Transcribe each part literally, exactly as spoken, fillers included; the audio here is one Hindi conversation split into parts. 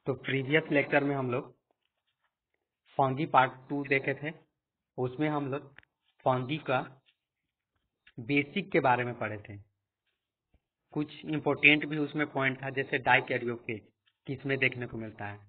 तो प्रीवियस लेक्चर में हम लोग फंगी पार्ट टू देखे थे। उसमें हम लोग फंगी का बेसिक के बारे में पढ़े थे। कुछ इम्पोर्टेंट भी उसमें पॉइंट था, जैसे डाइकैरियोफेज किसमें देखने को मिलता है,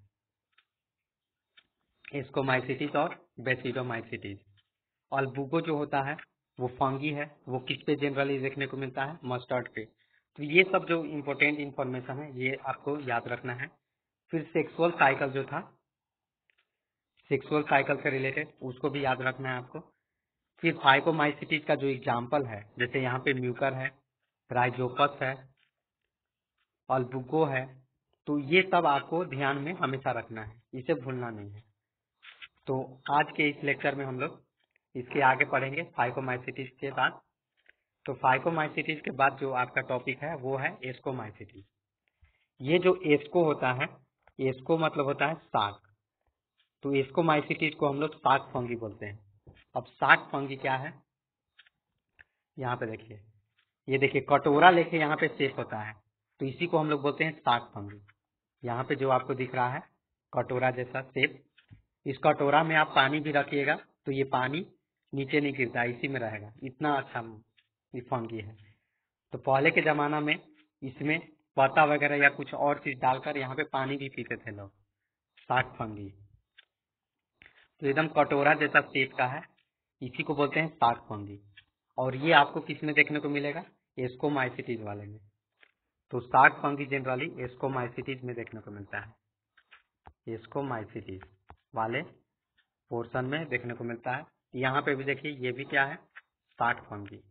एस्कोमाइसिटीज और बेसिडोमाइसिटीज। अल्बुगो जो होता है वो फंगी है, वो किस पे जनरली देखने को मिलता है, मस्टर्ड पे। तो ये सब जो इम्पोर्टेंट इन्फॉर्मेशन है ये आपको याद रखना है। फिर सेक्सुअल साइकिल जो था, सेक्सुअल साइकिल से रिलेटेड, उसको भी याद रखना है आपको। फिर फाइकोमाइसिटीज का जो एग्जाम्पल है, जैसे यहाँ पे म्यूकर है, राइजोपस है, अल्बुगो है, तो ये सब आपको ध्यान में हमेशा रखना है, इसे भूलना नहीं है। तो आज के इस लेक्चर में हम लोग इसके आगे पढ़ेंगे फाइकोमाइसिटीज के बाद। तो फाइकोमाइसिटीज के बाद जो आपका टॉपिक है वो है एस्कोमाइसिटीज। ये जो एस्को होता है, एस्को मतलब होता है साग। तो एस्कोमाइसिटीज को हम लोग साग फंगी बोलते हैं। अब साग फंगी क्या है, यहाँ पे देखिए, ये देखिए कटोरा लेके यहाँ पे शेप होता है, तो इसी को हम लोग बोलते हैं साग फंगी। यहाँ पे जो आपको दिख रहा है कटोरा जैसा शेप, इस कटोरा में आप पानी भी रखिएगा तो ये पानी नीचे नहीं गिरता, इसी में रहेगा। इतना अच्छा ये फंगी है। तो पहले के जमाना में इसमें पत्ता वगैरह या कुछ और चीज डालकर यहाँ पे पानी भी पीते थे लोग, साग फंगी। तो एकदम कटोरा जैसा शेप का है, इसी को बोलते हैं साग फंगी। और ये आपको किस में देखने को मिलेगा, एस्कोमाइसिटीज वाले में। तो साग फंगी जनरली एस्कोमाइसिटीज में देखने को मिलता है, एस्कोमाइसिटीज वाले पोर्शन में देखने को मिलता है। यहाँ पे भी देखिए, ये भी क्या है, साग फंगी,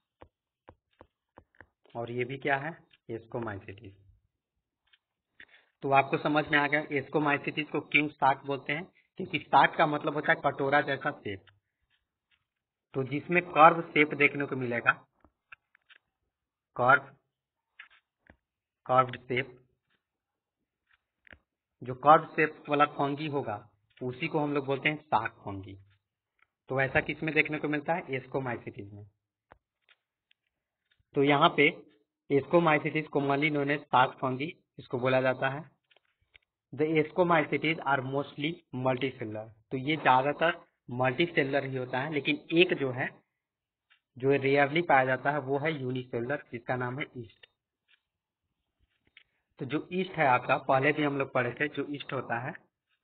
और ये भी क्या है, एस्कोमाइसिटीज। तो आपको समझ में आ गया एस्कोमाइसिटीज को क्यों साग बोलते हैं, क्योंकि साग का मतलब होता है कटोरा जैसा शेप। तो जिसमें कर्व शेप देखने को मिलेगा, कर्व कर्व्ड शेप, जो कर्व शेप वाला फंगी होगा उसी को हम लोग बोलते हैं साग फंगी। तो ऐसा किस में देखने को मिलता है, एस्कोमाइसिटीज में। तो यहाँ पे ascomycetes commonly known as sac fungi इसको बोला जाता है। The ascomycetes are mostly multicellular. तो ये ज्यादातर मल्टीसेलुलर ही होता है, लेकिन एक जो है जो रेयरली पाया जाता है वो है यूनिसेलुलर, जिसका नाम है ईस्ट। तो जो ईस्ट है आपका, पहले भी हम लोग पढ़े थे, जो ईस्ट होता है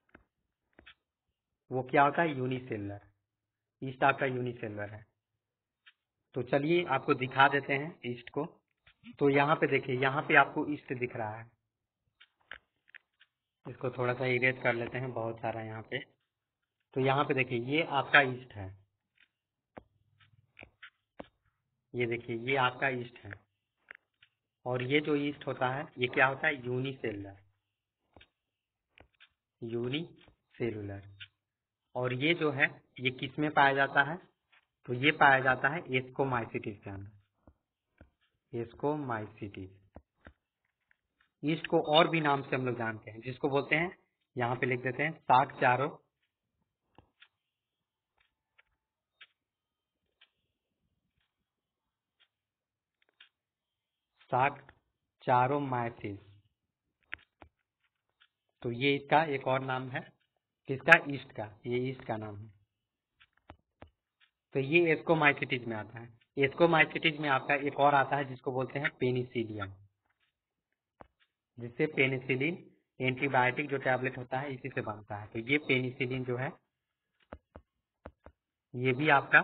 वो क्या होता है, यूनिसेलुलर। ईस्ट आपका यूनिसेलुलर है। तो चलिए आपको दिखा देते हैं ईस्ट को। तो यहाँ पे देखिए, यहाँ पे आपको ईस्ट दिख रहा है, इसको थोड़ा सा इरेज कर लेते हैं, बहुत सारा यहाँ पे। तो यहाँ पे देखिए, ये आपका ईस्ट है, ये देखिए ये आपका ईस्ट है। और ये जो ईस्ट होता है ये क्या होता है, यूनिसेलुलर, यूनिसेलुलर। और ये जो है ये किस में पाया जाता है, तो ये पाया जाता है एस्कोमाइसिटीज के अंदर, एस्कोमाइसिटीज। ईस्ट को और भी नाम से हम लोग जानते हैं, जिसको बोलते हैं, यहाँ पे लिख देते हैं, साग चारो साग चारोमाइसिस। तो ये इसका एक और नाम है, किसका, ईस्ट का, ये ईस्ट का नाम है। तो ये एस्कोमाइसिटीज में आता है। एस्कोमाइसिटीज में आपका एक और आता है जिसको बोलते हैं पेनिसिलियम, जिससे पेनिसिलिन एंटीबायोटिक जो टैबलेट होता है इसी से बनता है। तो ये पेनिसिलिन जो है ये भी आपका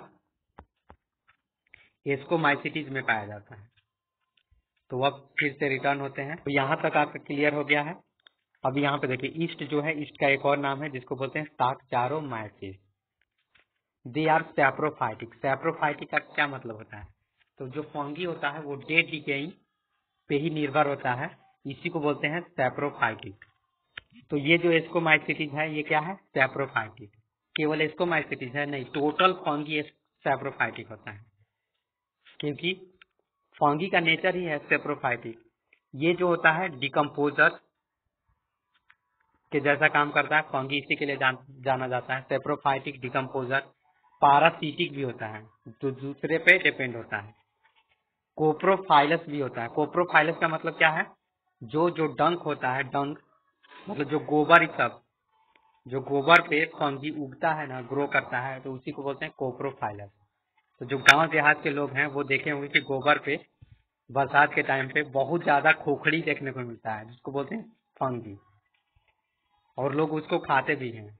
एस्कोमाइसिटीज में पाया जाता है। तो अब फिर से रिटर्न होते हैं। तो यहाँ तक आपका क्लियर हो गया है। अब यहाँ पे देखिए, ईस्ट जो है, ईस्ट का एक और नाम है जिसको बोलते हैं Saccharomyces. They are saprophytic. Saprophytic का क्या मतलब होता है, तो जो फंगी होता है वो डेड डिकेइंग पे ही निर्भर होता है, इसी को बोलते हैं सैप्रोफाइटिक। तो ये जो एस्कोमाइसिटीज है ये क्या है, सैप्रोफाइटिक। केवल एस्कोमाइसिटीज है नहीं, टोटल फंगी सैप्रोफाइटिक होता है, क्योंकि फंगी का नेचर ही है सैप्रोफाइटिक। ये जो होता है डिकम्पोजर के जैसा काम करता है, फंगी इसी के लिए जान, जाना जाता है, सैप्रोफाइटिक डिकम्पोजर। पारासिटिक भी होता है, जो दूसरे पे डिपेंड होता है। कोप्रोफाइलस भी होता है। कोप्रोफाइलस का मतलब क्या है, जो जो डंक होता है, डंक मतलब जो गोबर ही सब जो गोबर पे फंगी उगता है ना, ग्रो करता है, तो उसी को बोलते हैं कोप्रोफाइलस। तो जो गांव देहात के लोग हैं वो देखे होंगे कि गोबर पे बरसात के टाइम पे बहुत ज्यादा खोखड़ी देखने को मिलता है, जिसको बोलते हैं फंगी, और लोग उसको खाते भी हैं।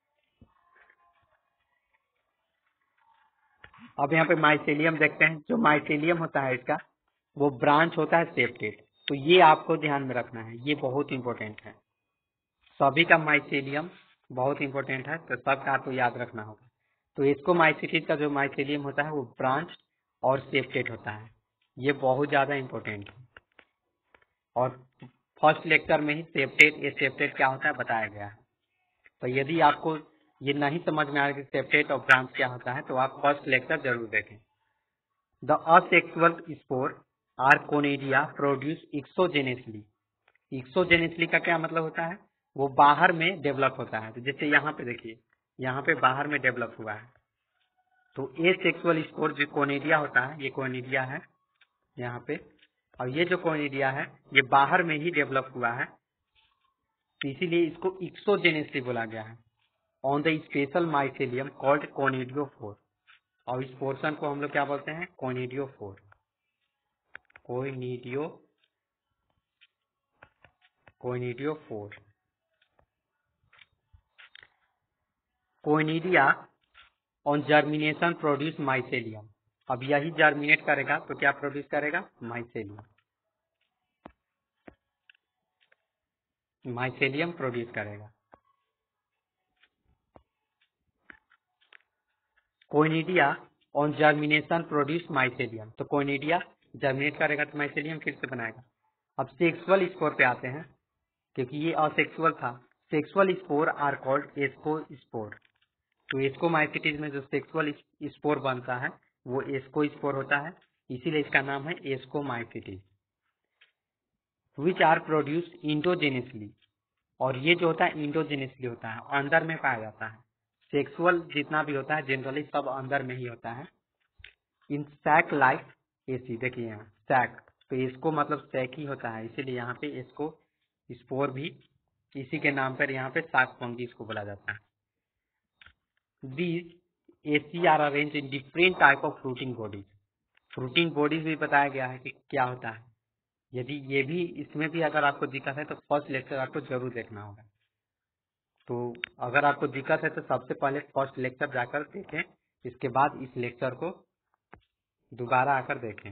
अब यहाँ पे माइसेलियम देखते हैं। जो माइसेलियम होता है इसका वो ब्रांच होता है सेप्टेट। तो ये आपको ध्यान में रखना है, ये बहुत इंपॉर्टेंट है। सभी का माइसेलियम बहुत इंपॉर्टेंट है, तो सबका आपको याद रखना होगा। तो इसको माइसिटिस का जो माइसेलियम होता है वो ब्रांच और सेप्टेट होता है, ये बहुत ज्यादा इंपॉर्टेंट है। और फर्स्ट लेक्चर में ही सेप्टेट ये सेप्टेट क्या होता है बताया गया है। तो यदि आपको ये नहीं समझ में आ रहा कि सेप्टेट और ब्रांच क्या होता है, तो आप फर्स्ट लेक्चर जरूर देखें। The asexual spore are conidia produce exogenously. Exogenously का क्या मतलब होता है? वो बाहर में डेवलप होता है। तो जैसे यहाँ पे देखिए, यहाँ पे बाहर में डेवलप हुआ है। तो ए सेक्सुअल स्पोर जो कोनिडिया होता है, ये कोनिडिया है यहाँ पे, और ये जो कोनिडिया है ये बाहर में ही डेवलप हुआ है, तो इसीलिए इसको एक्सोजेनेसली बोला गया है। On the special mycelium called conidiophore. और इस पोर्शन को हम लोग क्या बोलते हैं? Conidiophore. Conidio conidiophore. Conidia on germination produce mycelium. अब यही जर्मिनेट करेगा तो क्या प्रोड्यूस करेगा? माइसेलियम। माइसेलियम प्रोड्यूस करेगा। Conidia on germination produce mycelium. तो कोनिडिया जर्मिनेट करेगा तो माइसेलियम फिर से बनाएगा। अब सेक्सुअल स्पोर पे आते हैं, क्योंकि ये असेक्सुअल था। Sexual spore are called ascospore. तो एस्कोमाइसिटिस में जो सेक्सुअल स्पोर बनता है वो एस्को स्पोर होता है, इसीलिए इसका नाम है ascomycetes. Which are produced endogenously. और ये जो होता है इंडोजेनियसली होता है, अंदर में पाया जाता है। सेक्सुअल जितना भी होता है जनरली सब अंदर में ही होता है। इन सैक लाइफ एसी, देखिए यहाँ सैक, तो इसको मतलब सैक ही होता है, इसीलिए यहाँ पे इसको स्पोर भी इसी के नाम पर यहाँ पे साक फंगी इसको बोला जाता है। These asci are arrange in different type of fruiting bodies. Fruiting bodies भी बताया गया है कि क्या होता है। यदि ये भी इसमें भी अगर आपको दिक्कत है तो फर्स्ट लेक्चर आपको जरूर देखना होगा। तो अगर आपको दिक्कत है तो सबसे पहले फर्स्ट लेक्चर जाकर देखें, इसके बाद इस लेक्चर को दोबारा आकर देखें।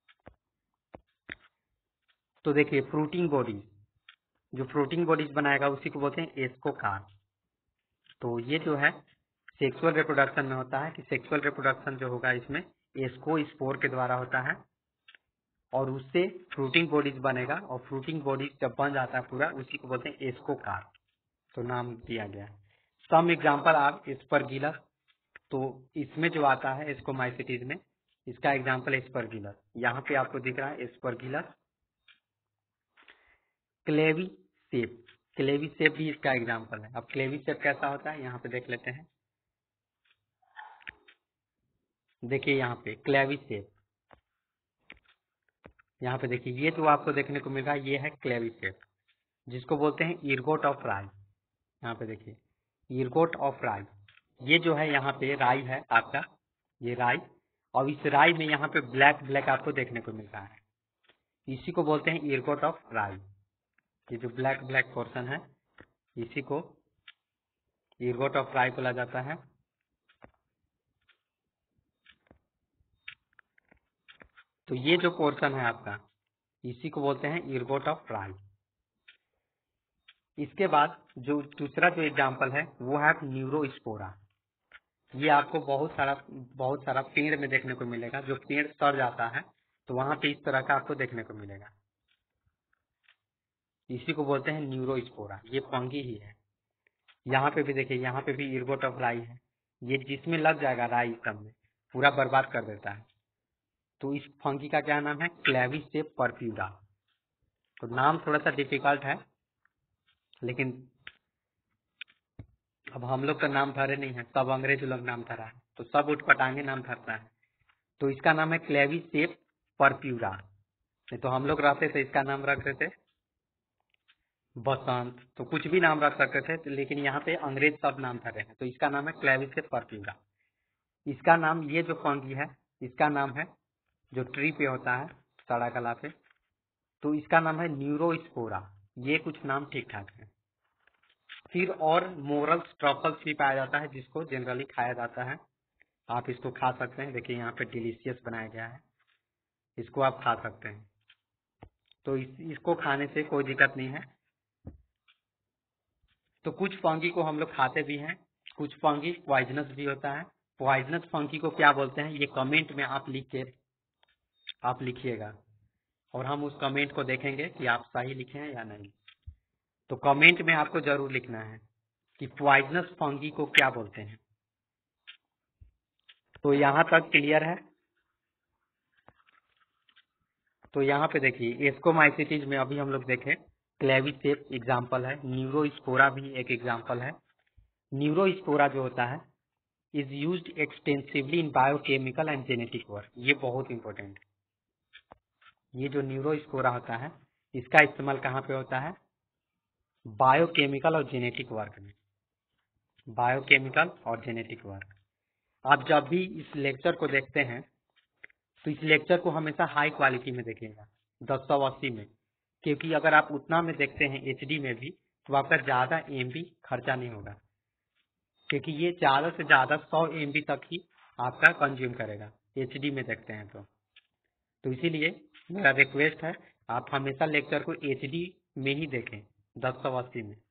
तो देखिए फ्रूटिंग बॉडीज, जो फ्रूटिंग बॉडीज बनाएगा उसी को बोलते हैं एस्कोकार्प। तो ये जो है सेक्सुअल रिप्रोडक्शन में होता है कि सेक्सुअल रिप्रोडक्शन जो होगा इसमें एस्को स्पोर के द्वारा होता है, और उससे फ्रूटिंग बॉडीज बनेगा, और फ्रूटिंग बॉडीज जब बन जाता है पूरा उसी को बोलते हैं एस्कोकार्प। तो नाम दिया गया है। सम एग्जाम्पल आप एस्परगिलस, तो इसमें जो आता है एस्कोमाइसिटिस में, इसका एग्जाम्पल एस्परगिलस, यहाँ पे आपको दिख रहा है एस्परगिलस। क्लेवी सेप, क्लेवी सेप भी इसका एग्जाम्पल है। अब क्लेवी सेप कैसा होता है यहाँ पे देख लेते हैं। देखिए यहाँ पे क्लेवी सेप, यहाँ पे देखिए ये जो आपको देखने को मिल रहा है ये है क्लेवी सेप, जिसको बोलते हैं ईरगोट ऑफ राई। यहाँ पे देखिए ईरगोट ऑफ राई, ये जो है यहाँ पे राई है आपका, ये राई, और इस राई में यहाँ पे ब्लैक ब्लैक आपको देखने को मिल रहा है, इसी को बोलते हैं ईरगोट ऑफ राई। ये जो ब्लैक ब्लैक पोर्शन है इसी को ईरगोट ऑफ राई बोला जाता है। तो ये जो पोर्शन है आपका इसी को बोलते हैं ईरगोट ऑफ राई। इसके बाद जो दूसरा जो एग्जाम्पल है वो है न्यूरोस्पोरा। ये आपको बहुत सारा बहुत सारा पेड़ में देखने को मिलेगा। जो पेड़ सड़ जाता है तो वहां पे इस तरह का आपको देखने को मिलेगा, इसी को बोलते हैं न्यूरोस्पोरा। ये फंगी ही है। यहाँ पे भी देखिए, यहाँ पे भी ईरगोट ऑफ राई है। ये जिसमें लग जाएगा राई सब में पूरा बर्बाद कर देता है। तो इस फंगी का क्या नाम है? क्लेविसेप परफ्यूरा। तो नाम थोड़ा सा डिफिकल्ट है, लेकिन अब हम लोग का नाम धरे नहीं है, सब अंग्रेज लोग नाम धरा है, तो सब उठपटांगे नाम धरता है। तो इसका नाम है क्लेविसेप परफ्यूरा। नहीं तो हम लोग रहते थे इसका नाम रख देते बसंत, तो कुछ भी नाम रख सकते थे, तो लेकिन यहाँ पे अंग्रेज सब नाम धरे हैं। तो इसका नाम है क्लेविसेस परफ्यूरा। इसका नाम, ये जो फंगी है इसका नाम है, जो ट्री पे होता है सड़ा गला पे, तो इसका नाम है न्यूरोस्पोरा। ये कुछ नाम ठीक ठाक है। फिर और मोरल्स ट्रफल्स भी पाया जाता है, जिसको जनरली खाया जाता है। आप इसको खा सकते हैं, देखिए यहाँ पे डिलीशियस बनाया गया है, इसको आप खा सकते हैं। तो इस, इसको खाने से कोई दिक्कत नहीं है। तो कुछ फंगी को हम लोग खाते भी हैं, कुछ फंगी पॉइजनस भी होता है। पॉइजनस फंगी को क्या बोलते हैं, ये कमेंट में आप लिख के आप लिखिएगा, और हम उस कमेंट को देखेंगे कि आप सही लिखे हैं या नहीं। तो कमेंट में आपको जरूर लिखना है कि पॉइजनस फंगी को क्या बोलते हैं। तो यहाँ तक क्लियर है। तो यहाँ पे देखिए एस्कोमाइसिटीज में अभी हम लोग देखें, क्लेविसेप एग्जाम्पल है, न्यूरोस्पोरा भी एक एग्जाम्पल है। न्यूरोस्पोरा जो होता है is used extensively in biochemical and genetic work. ये बहुत इंपॉर्टेंट है। ये जो न्यूरोस्पोरा होता है इसका इस्तेमाल कहाँ पे होता है, बायोकेमिकल और जेनेटिक वर्क में। बायोकेमिकल और जेनेटिक वर्क। आप जब भी इस लेक्चर को देखते हैं तो इस लेक्चर को हमेशा हाई क्वालिटी में देखिएगा, दस सौ अस्सी में, क्योंकि अगर आप उतना में देखते हैं एचडी में भी तो आपका ज्यादा एमबी खर्चा नहीं होगा, क्योंकि ये ज्यादा से ज्यादा सौ एमबी तक ही आपका कंज्यूम करेगा एचडी में देखते हैं तो तो इसीलिए मेरा रिक्वेस्ट है आप हमेशा लेक्चर को एचडी में ही देखें, दस सौ अस्सी में।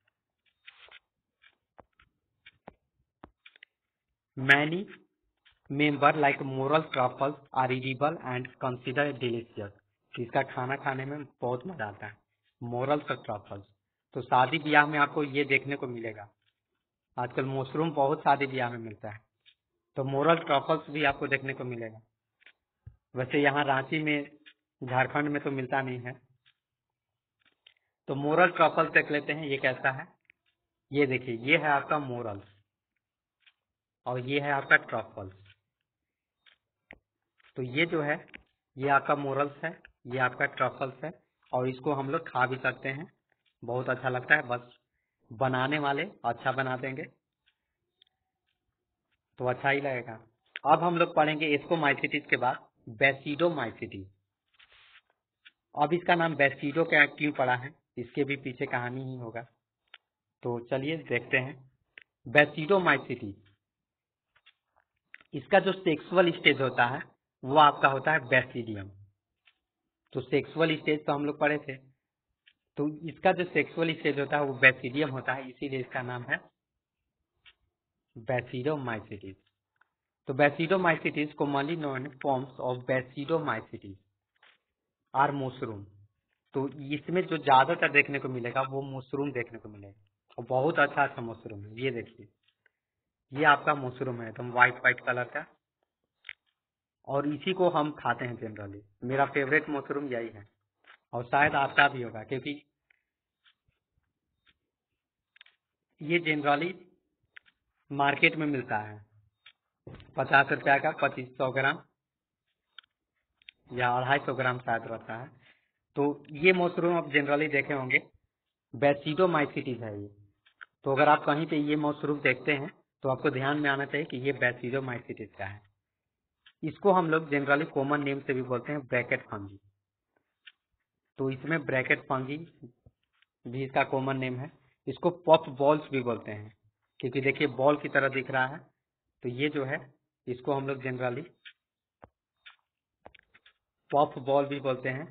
Many member like morel truffles are edible and consider delicious. इसका खाना खाने में बहुत मजा आता है, मोरल्स और ट्रफल्स। तो शादी ब्याह में आपको ये देखने को मिलेगा, आजकल मशरूम बहुत शादी ब्याह में मिलता है, तो मोरल ट्रफल्स भी आपको देखने को मिलेगा। वैसे यहाँ रांची में, झारखंड में तो मिलता नहीं है। तो मोरल ट्रफल्स देख लेते हैं, ये कैसा है। ये देखिए, ये है आपका मोरल्स और ये है आपका ट्रफल्स। तो ये जो है ये आपका मोरल्स है, ये आपका ट्रफल्स है, और इसको हम लोग खा भी सकते हैं, बहुत अच्छा लगता है। बस बनाने वाले अच्छा बना देंगे तो अच्छा ही लगेगा। अब हम लोग पढ़ेंगे एस्कोमाइसिटीज के बाद बेसिडोमाइसिटीज। अब इसका नाम बेसिडो क्या क्यों पड़ा है, इसके भी पीछे कहानी ही होगा। तो चलिए देखते हैं बेसिडोमाइसिटीज। इसका जो सेक्सुअल स्टेज होता है वो आपका होता है बेसिडियम। तो सेक्सुअल स्टेज तो हम लोग पढ़े थे, तो इसका जो सेक्सुअल स्टेज होता है वो बेसिडियम होता है, इसीलिए इसका नाम है बेसिडोमाइसिटीज। तो basidiomycetes commonly known forms of basidiomycetes are mushroom. तो इसमें जो ज्यादातर देखने को मिलेगा वो मशरूम देखने को मिलेगा, और बहुत अच्छा अच्छा मशरूम है। ये देखिए, ये आपका मशरूम है एकदम व्हाइट व्हाइट कलर का, और इसी को हम खाते हैं जनरली। मेरा फेवरेट मशरूम यही है, और शायद आपका भी होगा, क्योंकि ये जनरली मार्केट में मिलता है पचास रुपया का, पच्चीस सौ ग्राम या अढ़ाई सौ ग्राम शायद रहता है। तो ये मशरूम आप जनरली देखे होंगे, बेसिडोमाइसिटीज है ये। तो अगर आप कहीं पे ये मशरूम देखते हैं तो आपको ध्यान में आना चाहिए कि ये बेसिडोमाइसिटीज का है। इसको हम लोग जनरली कॉमन नेम से भी बोलते हैं ब्रैकेट फंगी। तो इसमें ब्रैकेट फंगी भी इसका कॉमन नेम है। इसको पफ बॉल्स भी बोलते हैं, क्योंकि देखिए बॉल की तरह दिख रहा है। तो ये जो है इसको हम लोग जनरली पफ बॉल भी बोलते हैं,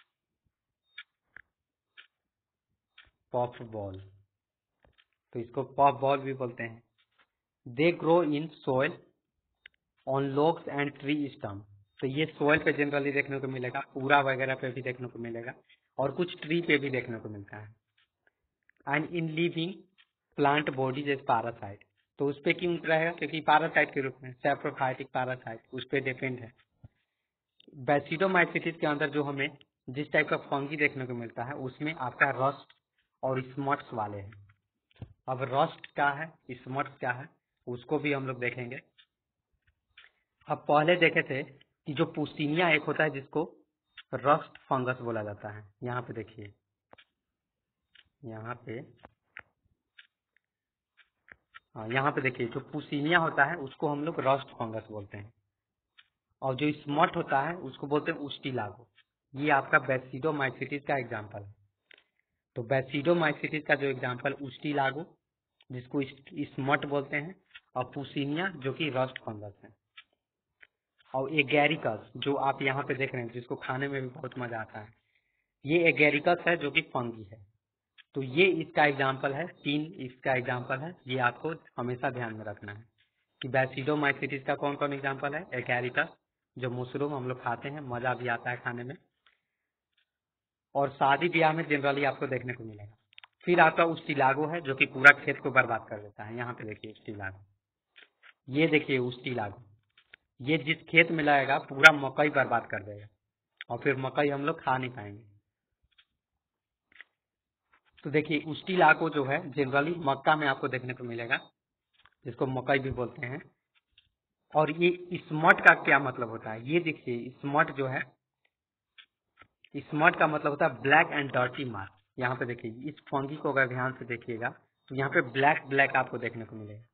पफ बॉल। तो इसको पफ बॉल भी बोलते हैं। They grow in soil on logs and tree stump. तो ये सोयल पे जनरली देखने को मिलेगा, पूरा वगैरह पे भी देखने को मिलेगा, और कुछ ट्री पे भी देखने को मिलता है। And in living plant bodies as parasite. तो उस पे क्यों रहेगा, क्योंकि पैरासाइट के रूप में, सैप्रोफाइटिक पैरासाइट, उस पे डिपेंड है। बेसिडोमाइसिटीज के अंदर जो हमें जिस टाइप का फंगी देखने को मिलता है उसमें आपका रस्ट और स्मट्स वाले हैं। अब रस्ट क्या है, स्मट्स क्या है, उसको भी हम लोग देखेंगे। अब पहले देखे थे कि जो पुस्तीनिया एक होता है जिसको रस्ट फंगस बोला जाता है। यहाँ पे देखिए, यहाँ पे हाँ यहाँ पे देखिए, जो पुसीनिया होता है उसको हम लोग रस्ट फंगस बोलते हैं, और जो स्मट होता है उसको बोलते हैं उस्टिलागो। ये आपका बैसिडोमाइसिटिस का एग्जाम्पल है। तो बैसिडोमाइसिटिस का जो एग्जाम्पल उस्टिलागो, जिसको स्मट बोलते हैं, और पुसीनिया जो कि रस्ट फंगस है, और एगेरिकस जो आप यहाँ पे देख रहे हैं, जिसको खाने में भी बहुत मजा आता है, ये एगेरिकस है जो कि फंगी है। तो ये इसका एग्जाम्पल है, तीन इसका एग्जाम्पल है। ये आपको हमेशा ध्यान में रखना है कि बैसिडोमाइसिटिस का कौन कौन एग्जाम्पल है। एगेरिकस जो मशरूम हम लोग खाते हैं, मजा भी आता है खाने में, और शादी ब्याह में जनरली आपको देखने को मिलेगा। फिर आपका उस्टिलागो है जो कि पूरा खेत को बर्बाद कर देता है। यहाँ पे देखिए उस्टिलागो, ये देखिए उस्टिलागो, ये जिस खेत में लगेगा पूरा मकई बर्बाद कर देगा, और फिर मकई हम लोग खा नहीं पाएंगे। तो देखिए उस्टिलागो जो है जनरली मक्का में आपको देखने को मिलेगा, जिसको मकई भी बोलते हैं। और ये स्मट का क्या मतलब होता है, ये देखिए स्मट जो है, स्मट का मतलब होता है ब्लैक एंड डर्टी मार्क। यहाँ पे देखिए इस फंगी को अगर ध्यान से देखिएगा तो यहाँ पे ब्लैक ब्लैक आपको देखने को मिलेगा।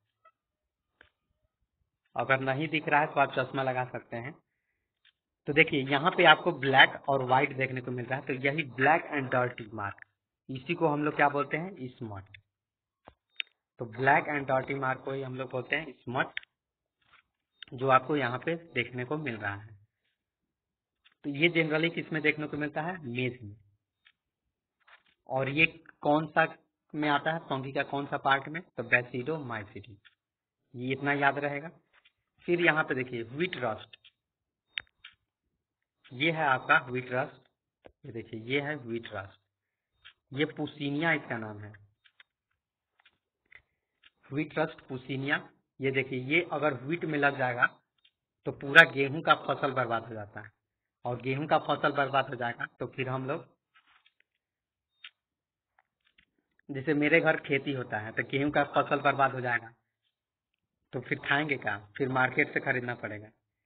अगर नहीं दिख रहा है तो आप चश्मा लगा सकते हैं। तो देखिए यहाँ पे आपको ब्लैक और व्हाइट देखने को मिल रहा है, तो यही ब्लैक एंड डर्टी मार्क, इसी को हम लोग क्या बोलते हैं, स्मट। तो ब्लैक एंड डर्टी मार्क को ही हम लोग बोलते हैं स्मट, जो आपको यहाँ पे देखने को मिल रहा है। तो ये जनरली किस में देखने को मिलता है, मेज में। और ये कौन सा में आता है, फंगी का कौन सा पार्ट में, तो बैसिडोमाइसिटिस। ये इतना याद रहेगा। फिर यहाँ पे देखिए व्हीट रस्ट, ये है आपका व्हीट रस्ट। ये देखिए ये है व्हीट रस्ट, ये पुसीनिया इसका नाम है, व्हीट रस्ट पुसीनिया। ये देखिए ये अगर व्हीट में लग जाएगा तो पूरा गेहूं का फसल बर्बाद हो जाता है, और गेहूं का फसल बर्बाद हो जाएगा तो फिर हम लोग, जैसे मेरे घर खेती होता है तो गेहूं का फसल बर्बाद हो जाएगा तो फिर खाएंगे क्या, फिर मार्केट से खरीदना पड़ेगा।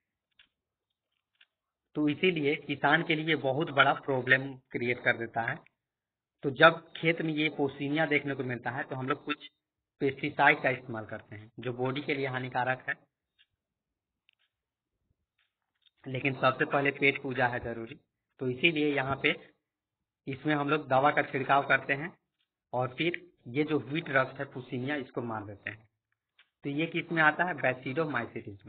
तो इसीलिए किसान के लिए बहुत बड़ा प्रॉब्लम क्रिएट कर देता है। तो जब खेत में ये पोसीनिया देखने को मिलता है तो हम लोग कुछ पेस्टिसाइड का इस्तेमाल करते हैं, जो बॉडी के लिए हानिकारक है, लेकिन सबसे पहले पेट पूजा है जरूरी। तो इसीलिए यहाँ पे इसमें हम लोग दवा का छिड़काव करते हैं, और फिर ये जो व्हीट रस्ट है पुसीनिया, इसको मार देते हैं। तो ये किस में आता है, बैसिडोमाइसिटिस में।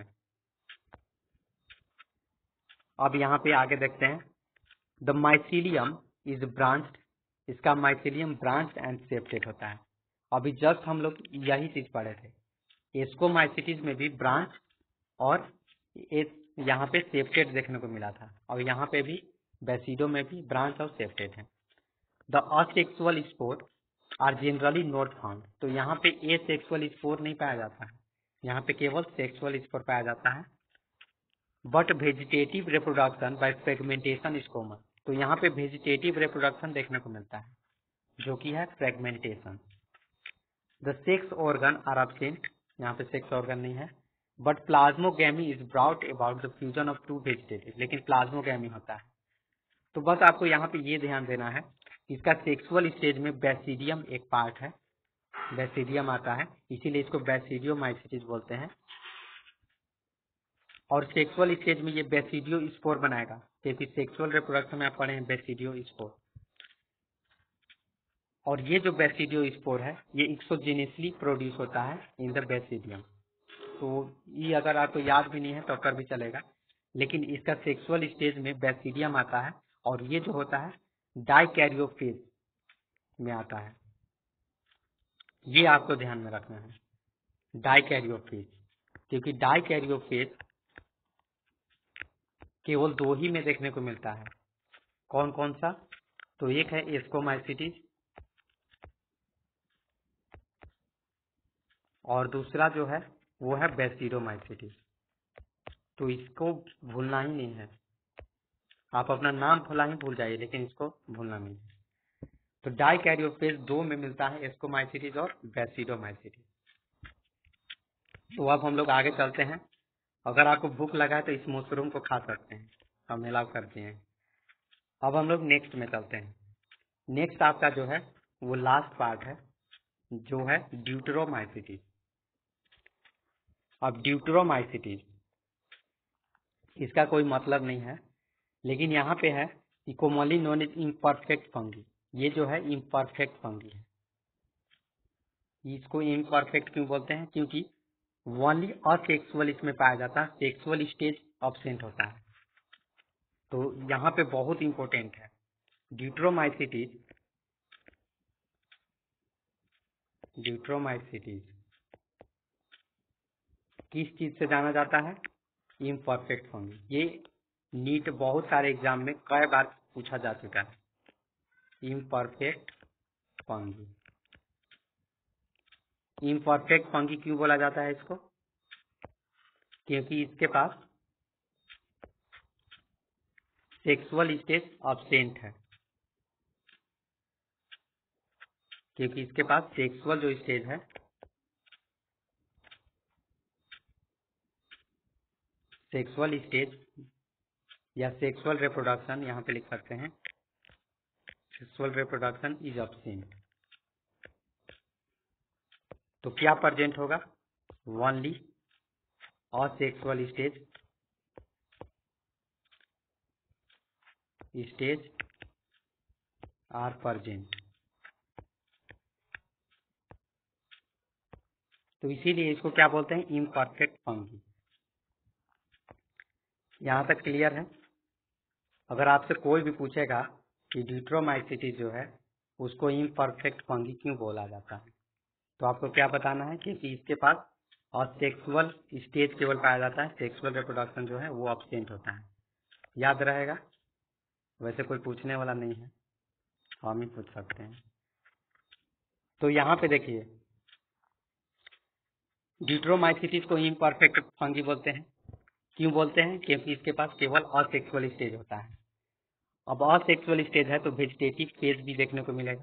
अब यहाँ पे आगे देखते हैं, द माइसीलियम इज ब्रांच्ड, इसका माइसीलियम ब्रांच एंड सेप्टेड होता है। अभी जस्ट हम लोग यही चीज पढ़े थे, एस्कोमाइसिटिस में भी ब्रांच और यहाँ पे सेप्टेड देखने को मिला था, और यहाँ पे भी बैसिडो में भी ब्रांच और सेप्टेड है। The asexual spore are generally not found, तो यहाँ पे ए सेक्सुअल स्पोर नहीं पाया जाता है, यहाँ पे केवल सेक्सुअल स्पोर पाया जाता है। But vegetative reproduction by fragmentation is common, तो यहाँ पे वेजिटेटिव रिप्रोडक्शन देखने को मिलता है, जो कि है fragmentation. The sex organ are absent, यहाँ पे सेक्स ऑर्गन नहीं है। But plasmogamy is brought about the fusion of two vegetative, लेकिन प्लाज्मोगैमी होता है। तो बस आपको यहाँ पे ये ध्यान देना है, इसका सेक्सुअल स्टेज में बैसिडियम एक पार्ट है, बैसिडियम आता है, इसीलिए इसको बैसिडियोमाइसिटिस बोलते हैं। और सेक्सुअल स्टेज में ये बैसिडियो स्पोर बनाएगा, क्योंकि सेक्सुअल रिप्रोडक्शन में आप पढ़े हैं बैसिडियो स्पोर। और ये जो बैसिडियो स्पोर है ये एक्सोजेनियसली प्रोड्यूस होता है इन द बैसिडियम। तो ये अगर आपको याद भी नहीं है तो कर भी चलेगा, लेकिन इसका सेक्सुअल स्टेज में बैसिडियम आता है, और ये जो होता है डाइकैरियोफेज में आता है, ये आपको ध्यान में रखना है, डाइकैरियोफेज। क्योंकि डाइकैरियोफेज केवल दो ही में देखने को मिलता है, कौन कौन सा, तो एक है एस्कोमाइसिटिस, और दूसरा जो है वो है बैसिडोमाइसिटिस। तो इसको भूलना ही नहीं है, आप अपना नाम भूला ही भूल जाइए, लेकिन इसको भूलना नहीं है। तो डाइकैरियोफेज दो में मिलता है, एस्कोमाइसिटिस और बैसिडोमाइसिटिस। तो अब हम लोग आगे चलते हैं। अगर आपको भूख लगा है तो इस मशरूम को खा सकते हैं, हम अलाउ करते हैं। अब हम लोग नेक्स्ट में चलते हैं। नेक्स्ट आपका जो है वो लास्ट पार्ट है जो है ड्यूटेरोमाइसीटीज। अब ड्यूटेरोमाइसीटीज इसका कोई मतलब नहीं है, लेकिन यहाँ पे है commonly known as imperfect fungi. ये जो है इम्परफेक्ट फंगी है। इसको इम्परफेक्ट क्यों बोलते हैं? क्योंकि ओनली असेक्सुअल इसमें पाया जाता है, सेक्सुअल स्टेज अब्सेंट होता है। तो यहाँ पे बहुत इंपॉर्टेंट है, ड्यूटेरोमाइसीटीज ड्यूटेरोमाइसीटीज किस चीज से जाना जाता है? Imperfect fungi. ये नीट बहुत सारे एग्जाम में कई बार पूछा जा चुका है। Imperfect fungi. इम्परफेक्ट फंगी क्यों बोला जाता है इसको? क्योंकि इसके पास सेक्सुअल स्टेज अब्सेंट है। क्योंकि इसके पास सेक्सुअल जो स्टेज है, सेक्सुअल स्टेज या सेक्सुअल रिप्रोडक्शन, यहाँ पे लिख सकते हैं सेक्सुअल रिप्रोडक्शन इज अब्सेंट। तो क्या प्रेजेंट होगा? Only asexual stage stage are present. तो इसीलिए इसको क्या बोलते हैं? Imperfect fungi. यहाँ तक क्लियर है? अगर आपसे कोई भी पूछेगा कि ड्यूटेरोमाइसीटीज जो है उसको इम्परफेक्ट फंगी क्यों बोला जाता है, तो आपको क्या बताना है? क्योंकि इसके पास असेक्सुअल स्टेज केवल पाया जाता है, सेक्सुअल रिप्रोडक्शन जो है वो अब्सेंट होता है। याद रहेगा? वैसे कोई पूछने वाला नहीं है, हम ही पूछ सकते हैं। तो यहाँ पे देखिए, ड्यूटेरोमाइसीटीज को इम्परफेक्ट फंगी बोलते हैं। क्यों बोलते हैं? क्योंकि इसके पास केवल असेक्सुअल स्टेज होता है। अब असेक्सुअल स्टेज है तो वेजिटेटिव फेज भी देखने को मिलेगा।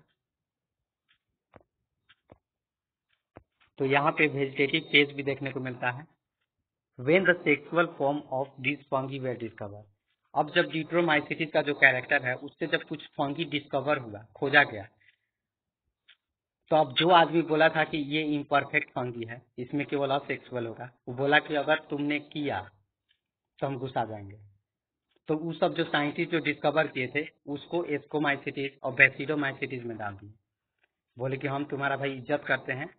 तो यहाँ पे वेजिटेटिव फेज भी देखने को मिलता है। When the sexual form of this fungi were discover. अब जब ड्यूटेरोमाइसीटीज का जो कैरेक्टर है उससे जब कुछ फंगी डिस्कवर हुआ, खोजा गया, तो अब जो आदमी बोला था कि ये इम्परफेक्ट फंगी है, इसमें केवल असेक्सुअल होगा, वो बोला कि अगर तुमने किया तो हम घुसा जाएंगे। तो वो सब जो साइंटिस्ट जो डिस्कवर किए थे उसको एस्कोमाइसीटीज और बैसिडोमाइसीटीज में डाल दिए। बोले कि हम तुम्हारा भाई इज्जत करते हैं,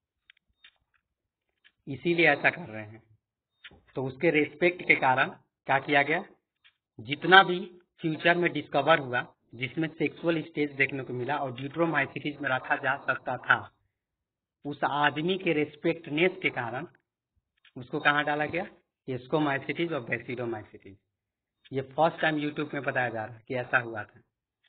इसीलिए ऐसा कर रहे हैं। तो उसके रेस्पेक्ट के कारण क्या किया गया? जितना भी फ्यूचर में डिस्कवर हुआ जिसमें सेक्सुअल स्टेज देखने को मिला और ड्यूटेरोमाइसीटीज में रखा जा सकता था, उस आदमी के रेस्पेक्टनेस के कारण उसको कहाँ डाला गया? एस्कोमाइसीटीज और बैसिडोमाइसीटीज। ये फर्स्ट टाइम यूट्यूब में बताया जा रहा है कि ऐसा हुआ था।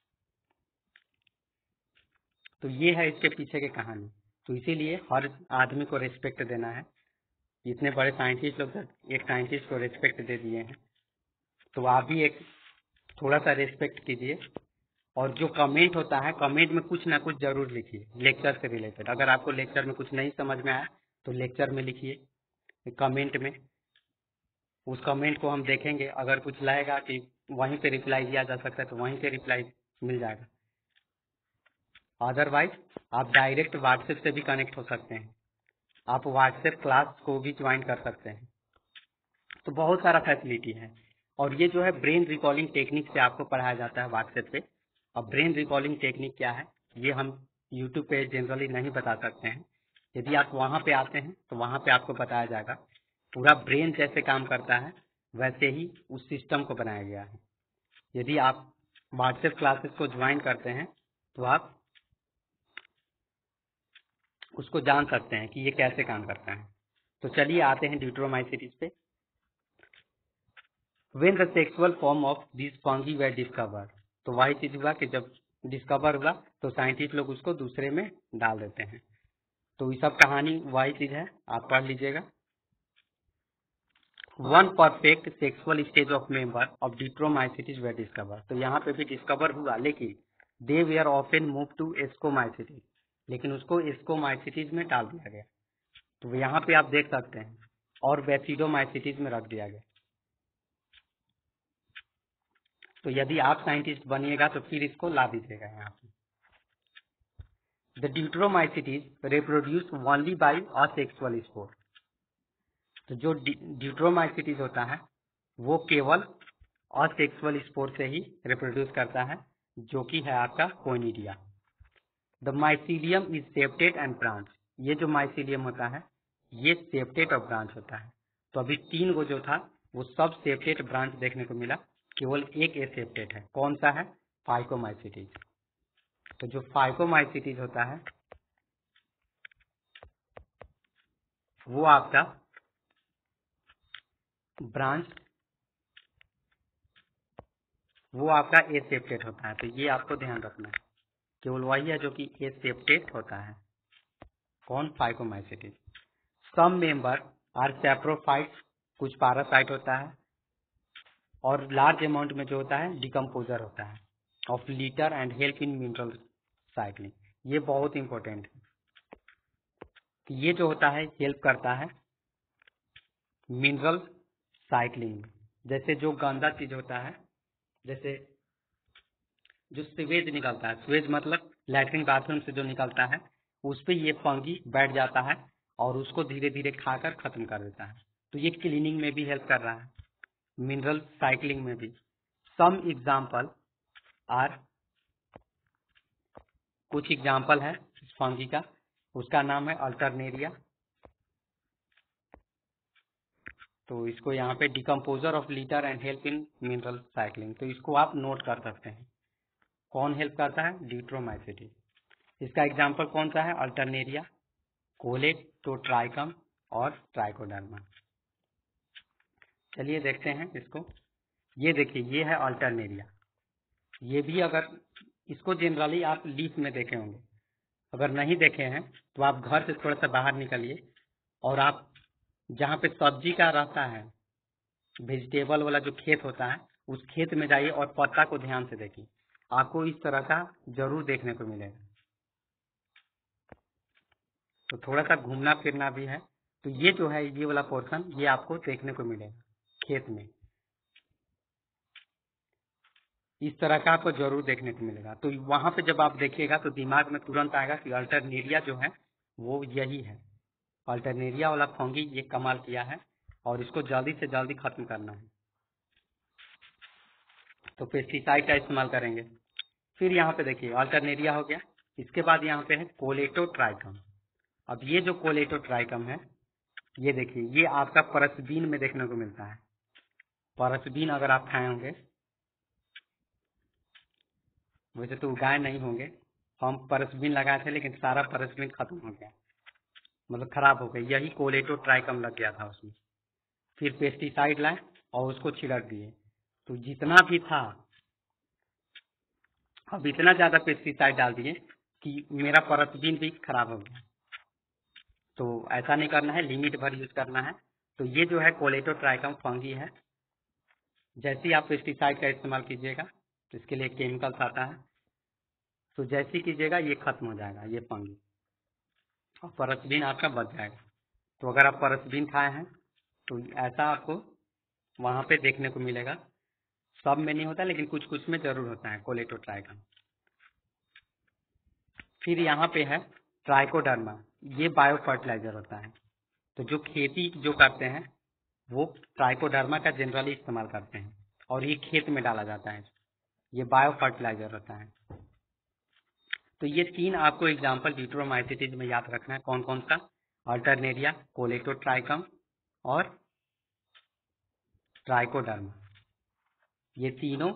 तो ये है इसके पीछे की कहानी। तो इसीलिए हर आदमी को रेस्पेक्ट देना है। इतने बड़े साइंटिस्ट लोग एक साइंटिस्ट को रेस्पेक्ट दे दिए हैं, तो आप भी एक थोड़ा सा रेस्पेक्ट कीजिए। और जो कमेंट होता है, कमेंट में कुछ ना कुछ जरूर लिखिए लेक्चर से रिलेटेड। अगर आपको लेक्चर में कुछ नहीं समझ में आया तो लेक्चर में लिखिए कमेंट में। उस कमेंट को हम देखेंगे, अगर कुछ लाएगा कि वहीं पे रिप्लाई दिया जा सकता है तो वहीं पे रिप्लाई मिल जाएगा। अदरवाइज आप डायरेक्ट व्हाट्सएप से भी कनेक्ट हो सकते हैं। आप व्हाट्सएप क्लास को भी ज्वाइन कर सकते हैं। तो बहुत सारा फैसिलिटी है। और ये जो है ब्रेन रिकॉलिंग टेक्निक से आपको पढ़ाया जाता है व्हाट्सएप पे। अब ब्रेन रिकॉलिंग टेक्निक क्या है ये हम यूट्यूब पे जनरली नहीं बता सकते हैं। यदि आप वहाँ पे आते हैं तो वहाँ पे आपको बताया जाएगा। पूरा ब्रेन जैसे काम करता है वैसे ही उस सिस्टम को बनाया गया है। यदि आप व्हाट्सएप क्लासेस को ज्वाइन करते हैं तो आप उसको जान सकते हैं कि ये कैसे काम करता है। तो चलिए आते हैं ड्यूटेरोमाइसीटीज पे। When the sexual form of these fungi were discovered, तो वही चीज हुआ कि जब डिस्कवर हुआ तो साइंटिस्ट लोग उसको दूसरे में डाल देते हैं। तो ये सब कहानी वही चीज है, आप पढ़ लीजिएगा। When perfect sexual stage of member of deuteromycetes were discover. तो यहाँ पे भी डिस्कवर हुआ, लेकिन they were often move to ascomycetes, लेकिन उसको एस्कोमाइसीटीज में डाल दिया गया। तो यहाँ पे आप देख सकते हैं, और बैसिडोमाइसीटीज में रख दिया गया। तो यदि आप साइंटिस्ट बनिएगा तो फिर इसको ला दीजिएगा यहाँ पे। The deuteromycetes reproduce only by asexual spore. तो जो ड्यूट्रोमाइसिटीज होता है वो केवल असेक्सुअल स्पोर से ही रिप्रोड्यूस करता है, जो कि है आपका conidia. The mycelium is septate and branch. ये जो माइसीलियम होता है ये सेप्टेट और ब्रांच होता है। तो अभी तीन को जो था वो सब सेप्टेट ब्रांच देखने को मिला, केवल एक एसेप्टेट है। कौन सा है? फाइकोमाइसिटीज। तो जो फाइकोमाइसिटीज होता है वो आपका ब्रांच वो आपका एसेप्टेट होता है। तो ये आपको ध्यान रखना है, केवल वही है जो कि एसेप्टेट होता है। कौन? Phycomycetes. Some member are saprophytes, कुछ पैरासाइट होता है, और लार्ज अमाउंट में जो होता है डिकम्पोजर होता है of litter and help in mineral cycling. ये बहुत इंपॉर्टेंट है कि ये जो होता है हेल्प करता है मिनरल साइक्लिंग। जैसे जो गंदा चीज होता है, जैसे जो सीवेज निकलता है, सीवेज मतलब लैट्रिन बाथरूम से जो निकलता है, उस पे ये फंगी बैठ जाता है और उसको धीरे धीरे खाकर खत्म कर देता है। तो ये क्लीनिंग में भी हेल्प कर रहा है, मिनरल साइक्लिंग में भी। सम एग्जाम्पल आर, कुछ एग्जाम्पल है इस फंगी का, उसका नाम है अल्टरनेरिया। तो इसको यहाँ पे decomposer of litter and help in mineral cycling, तो इसको आप नोट कर सकते हैं। कौन हेल्प करता है? ड्यूट्रोमाइसिटीज। इसका एग्जाम्पल कौन सा है? अल्टरनेरिया, कोलेटोट्राइकम और ट्राइकोडर्मा। चलिए देखते हैं इसको। ये देखिए, ये है अल्टरनेरिया। ये भी, अगर इसको जनरली आप लीफ में देखे होंगे, अगर नहीं देखे हैं तो आप घर से थोड़ा सा बाहर निकलिए और आप जहाँ पे सब्जी का रहता है, वेजिटेबल वाला जो खेत होता है, उस खेत में जाइए और पत्ता को ध्यान से देखिए, आपको इस तरह का जरूर देखने को मिलेगा। तो थोड़ा सा घूमना फिरना भी है, तो ये जो है ये वाला पोर्शन ये आपको देखने को मिलेगा खेत में, इस तरह का आपको जरूर देखने को मिलेगा। तो वहां पे जब आप देखिएगा तो दिमाग में तुरंत आएगा कि अल्टरनेरिया जो है वो यही है। अल्टरनेरिया वाला फंगी ये कमाल किया है और इसको जल्दी से जल्दी खत्म करना है, तो पेस्टिसाइड का इस्तेमाल करेंगे। फिर यहाँ पे देखिए अल्टरनेरिया हो गया, इसके बाद यहाँ पे है कोलेटोट्राइकम। अब ये जो कोलेटोट्राइकम है, ये देखिए ये आपका परसबीन में देखने को मिलता है। परसबीन अगर आप खाए होंगे, वैसे तो उगाए नहीं होंगे, हम परसबीन लगाए थे लेकिन सारा परसबीन खत्म हो गया, मतलब खराब हो गया, यही कोलेटोट्राइकम लग गया था उसमें। फिर पेस्टिसाइड लाए और उसको छिड़क दिए, तो जितना भी था अब इतना ज्यादा पेस्टिसाइड डाल दिए कि मेरा परसबीन भी खराब हो गया। तो ऐसा नहीं करना है, लिमिट भर यूज करना है। तो ये जो है कोलेटोट्राइकम फंगी है। जैसे ही आप पेस्टिसाइड का इस्तेमाल कीजिएगा तो इसके लिए केमिकल्स आता है, तो जैसे ही कीजिएगा ये खत्म हो जाएगा ये फंगी, और परसबीन आपका बच जाएगा। तो अगर आप परसबीन खाए हैं तो ऐसा आपको वहां पे देखने को मिलेगा। सब में नहीं होता लेकिन कुछ कुछ में जरूर होता है कोलेटोट्राइकम। फिर यहाँ पे है ट्राइकोडर्मा, ये बायो फर्टिलाइजर होता है। तो जो खेती जो करते हैं वो ट्राइकोडर्मा का जनरली इस्तेमाल करते हैं और ये खेत में डाला जाता है, ये बायो फर्टिलाइजर होता है। तो ये तीन आपको एग्जाम्पल ड्यूट्रोमाइसिटीज में याद रखना है। कौन कौन सा? अल्टरनेरिया, कोलेटोट्राइकम और ट्राइकोडर्मा, ये तीनों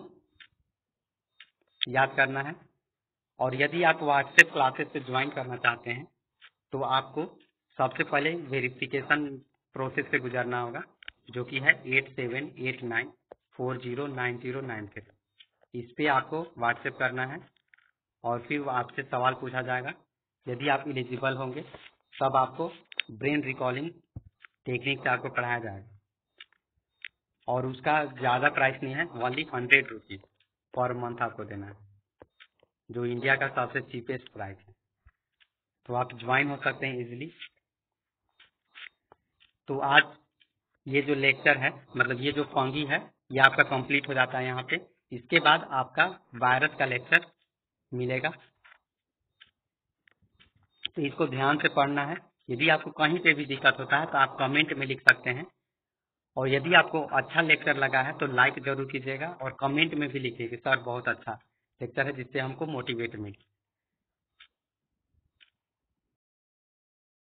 याद करना है। और यदि आप व्हाट्सएप क्लासेस से ज्वाइन करना चाहते हैं तो आपको सबसे पहले वेरिफिकेशन प्रोसेस से गुजरना होगा, जो कि है eight seven eight nine four zero nine zero nine three. इस पे आपको व्हाट्सएप करना है और फिर आपसे सवाल पूछा जाएगा। यदि आप एलिजिबल होंगे तब आपको ब्रेन रिकॉलिंग टेक्निक से आपको पढ़ाया जाएगा, और उसका ज़्यादा प्राइस नहीं है, only hundred rupees per month आपको देना है, जो इंडिया का सबसे चीपेस्ट प्राइस है। तो आप ज्वाइन हो सकते हैं इजीली। तो आज ये जो लेक्चर है, मतलब ये जो फंगी है, ये आपका कंप्लीट हो जाता है यहाँ पे। इसके बाद आपका वायरस का लेक्चर मिलेगा। तो इसको ध्यान से पढ़ना है। यदि आपको कहीं पे भी दिक्कत होता है तो आप कमेंट में लिख सकते हैं, और यदि आपको अच्छा लेक्चर लगा है तो लाइक जरूर कीजिएगा और कमेंट में भी लिखिए कि सर बहुत अच्छा लेक्चर है, जिससे हमको मोटिवेट मिले।